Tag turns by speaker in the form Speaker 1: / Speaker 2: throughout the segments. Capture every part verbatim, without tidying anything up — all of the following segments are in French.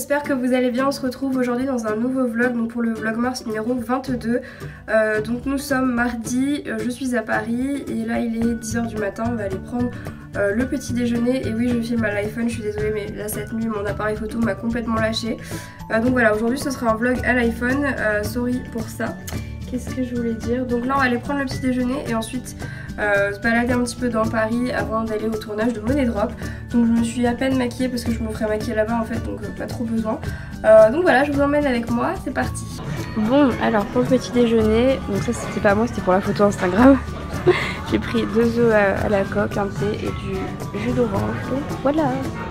Speaker 1: j'espère que vous allez bien. On se retrouve aujourd'hui dans un nouveau vlog, donc pour le vlogmas numéro vingt-deux. Euh, donc nous sommes mardi, euh, je suis à Paris et là il est dix heures du matin, on va aller prendre euh, le petit déjeuner. Et oui, je filme à l'iPhone, je suis désolée mais là cette nuit mon appareil photo m'a complètement lâché. Euh, donc voilà, aujourd'hui ce sera un vlog à l'iPhone, euh, sorry pour ça. Qu'est-ce que je voulais dire? Donc là on va aller prendre le petit déjeuner et ensuite euh, se balader un petit peu dans Paris avant d'aller au tournage de Money Drop. Donc je me suis à peine maquillée parce que je me ferai maquiller là-bas en fait, donc euh, pas trop besoin. Euh, donc voilà, je vous emmène avec moi, c'est parti. Bon, alors pour le petit déjeuner, donc ça c'était pas moi, c'était pour la photo Instagram. J'ai pris deux œufs à, à la coque, un thé et du jus d'orange. Donc voilà.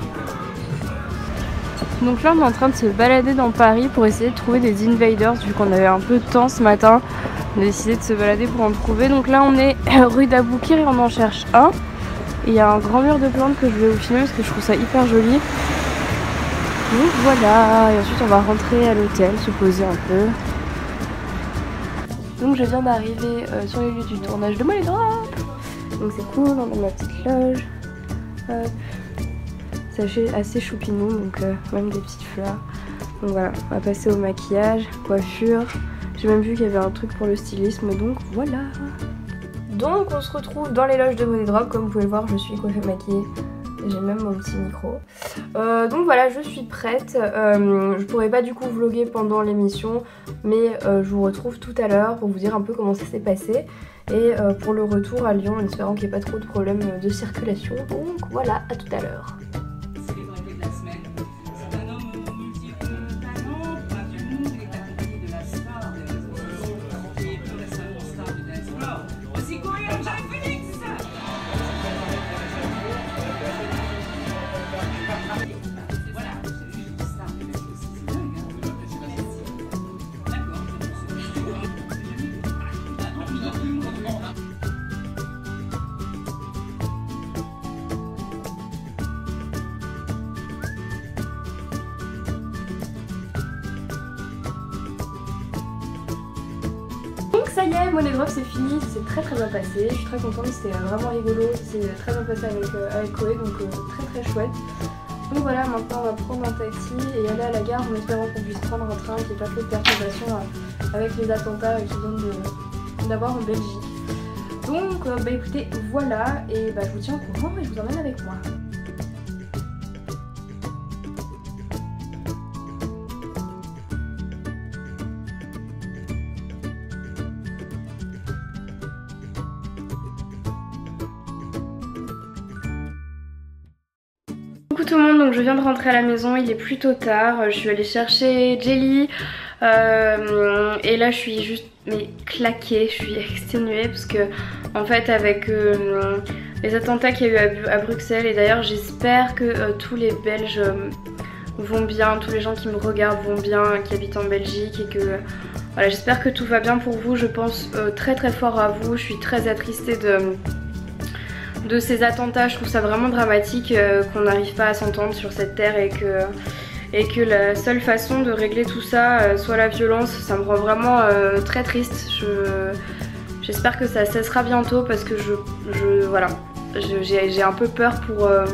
Speaker 1: Donc là on est en train de se balader dans Paris pour essayer de trouver des invaders vu qu'on avait un peu de temps ce matin. On a décidé de se balader pour en trouver. Donc là on est rue d'Aboukir et on en cherche un. Et il y a un grand mur de plantes que je vais vous filmer parce que je trouve ça hyper joli. Donc voilà, et ensuite on va rentrer à l'hôtel, se poser un peu. Donc je viens d'arriver euh, sur les lieux du tournage de Money Drop. Donc c'est cool, on a ma petite loge. Hop. C'est assez choupinou, donc euh, même des petites fleurs. Donc voilà, on va passer au maquillage, coiffure. J'ai même vu qu'il y avait un truc pour le stylisme, donc voilà. Donc on se retrouve dans les loges de Money Drop. Comme vous pouvez le voir, je suis coiffée maquillée. J'ai même mon petit micro. Euh, donc voilà, je suis prête. Euh, je pourrais pas du coup vlogger pendant l'émission, mais euh, je vous retrouve tout à l'heure pour vous dire un peu comment ça s'est passé. Et euh, pour le retour à Lyon, en espérant qu'il n'y ait pas trop de problèmes de circulation. Donc voilà, à tout à l'heure. Ça y est, Money Drop c'est fini, c'est très très bien passé, je suis très contente, c'était vraiment rigolo, c'est très bien passé avec, euh, avec Chloé, donc euh, très très chouette. Donc voilà, maintenant on va prendre un taxi et aller à la gare en espérant qu'on puisse prendre un train, qu'il n'y ait pas trop de perturbations euh, avec les attentats qui viennent d'avoir en Belgique. Donc euh, bah écoutez, voilà, et bah, je vous tiens au courant et je vous emmène avec moi. Coucou tout le monde, donc je viens de rentrer à la maison, il est plutôt tard, je suis allée chercher Jelly euh, et là je suis juste mais claquée, je suis exténuée parce que en fait avec euh, les attentats qu'il y a eu à, à Bruxelles, et d'ailleurs j'espère que euh, tous les Belges euh, vont bien, tous les gens qui me regardent vont bien, qui habitent en Belgique, et que euh, voilà, j'espère que tout va bien pour vous. Je pense euh, très très fort à vous, je suis très attristée de... de ces attentats. Je trouve ça vraiment dramatique euh, qu'on n'arrive pas à s'entendre sur cette terre et que, et que la seule façon de régler tout ça euh, soit la violence. Ça me rend vraiment euh, très triste. J'espère que ça cessera bientôt parce que je, je voilà, j'ai un peu peur pour euh,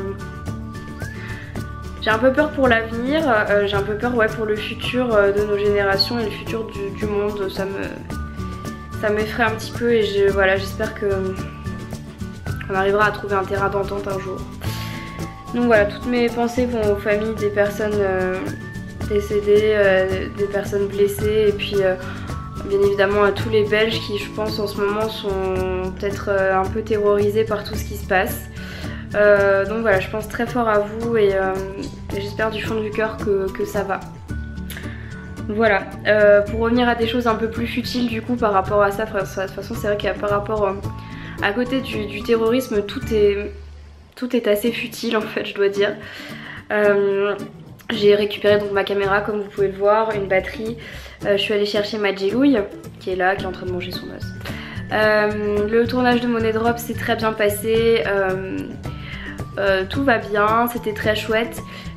Speaker 1: j'ai un peu peur pour l'avenir, euh, j'ai un peu peur ouais, pour le futur euh, de nos générations et le futur du, du monde. Ça me ça m'effraie un petit peu et je, voilà, j'espère que on arrivera à trouver un terrain d'entente un jour. Donc voilà, toutes mes pensées vont aux familles des personnes euh, décédées, euh, des personnes blessées, et puis euh, bien évidemment à tous les Belges qui, je pense, en ce moment sont peut-être euh, un peu terrorisés par tout ce qui se passe. Euh, donc voilà, je pense très fort à vous et, euh, et j'espère du fond du cœur que, que ça va. Voilà, euh, pour revenir à des choses un peu plus futiles du coup par rapport à ça, de toute façon c'est vrai qu'il y a par rapport... Euh, à côté du, du terrorisme, tout est, tout est assez futile en fait, je dois dire. Euh, J'ai récupéré donc ma caméra, comme vous pouvez le voir, une batterie. Euh, je suis allée chercher ma Jelouille, qui est là, qui est en train de manger son os. Euh, le tournage de Money Drop s'est très bien passé. Euh, euh, tout va bien, c'était très chouette.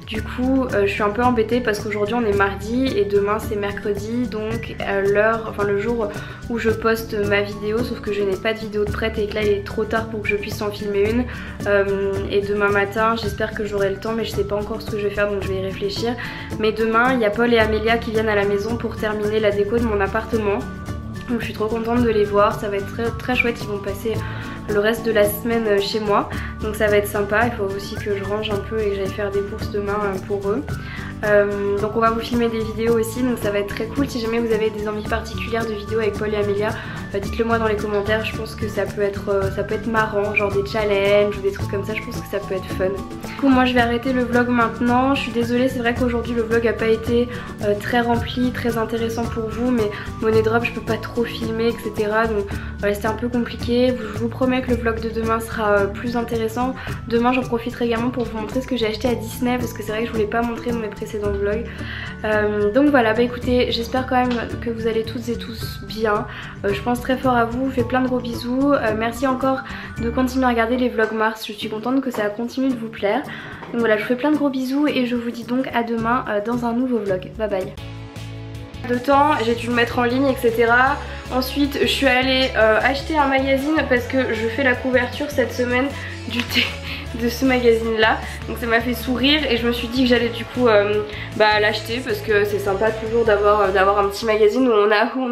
Speaker 1: Du coup euh, je suis un peu embêtée parce qu'aujourd'hui on est mardi et demain c'est mercredi, donc euh, l'heure, enfin le jour où je poste ma vidéo, sauf que je n'ai pas de vidéo de prête et que là il est trop tard pour que je puisse en filmer une. Euh, et demain matin j'espère que j'aurai le temps, mais je sais pas encore ce que je vais faire, donc je vais y réfléchir. Mais demain il y a Paul et Amélia qui viennent à la maison pour terminer la déco de mon appartement. Donc je suis trop contente de les voir, ça va être très, très chouette, ils vont passer le reste de la semaine chez moi, donc ça va être sympa. Il faut aussi que je range un peu et que j'aille faire des courses demain pour eux. Euh, donc on va vous filmer des vidéos aussi, donc ça va être très cool. Si jamais vous avez des envies particulières de vidéos avec Paul et Amélia, euh, dites-le moi dans les commentaires. Je pense que ça peut être euh, ça peut être marrant, genre des challenges ou des trucs comme ça. Je pense que ça peut être fun. Du coup moi je vais arrêter le vlog maintenant. Je suis désolée, c'est vrai qu'aujourd'hui le vlog a pas été euh, très rempli, très intéressant pour vous, mais money drop je peux pas trop filmer, etc. Donc voilà, c'était un peu compliqué. Je vous promets que le vlog de demain sera euh, plus intéressant. Demain j'en profiterai également pour vous montrer ce que j'ai acheté à Disney, parce que c'est vrai que je voulais pas montrer dans mes précédents vlog. Euh, donc voilà, bah écoutez, j'espère quand même que vous allez toutes et tous bien. Euh, je pense très fort à vous, je vous fais plein de gros bisous. Euh, merci encore de continuer à regarder les vlogs mars, je suis contente que ça continue de vous plaire. Donc voilà, je vous fais plein de gros bisous et je vous dis donc à demain euh, dans un nouveau vlog. Bye bye. De temps, j'ai dû le mettre en ligne, et cetera. Ensuite, je suis allée euh, acheter un magazine parce que je fais la couverture cette semaine du thé de ce magazine là, donc ça m'a fait sourire et je me suis dit que j'allais du coup euh, bah, l'acheter parce que c'est sympa toujours d'avoir euh, d'avoir un petit magazine où on a, où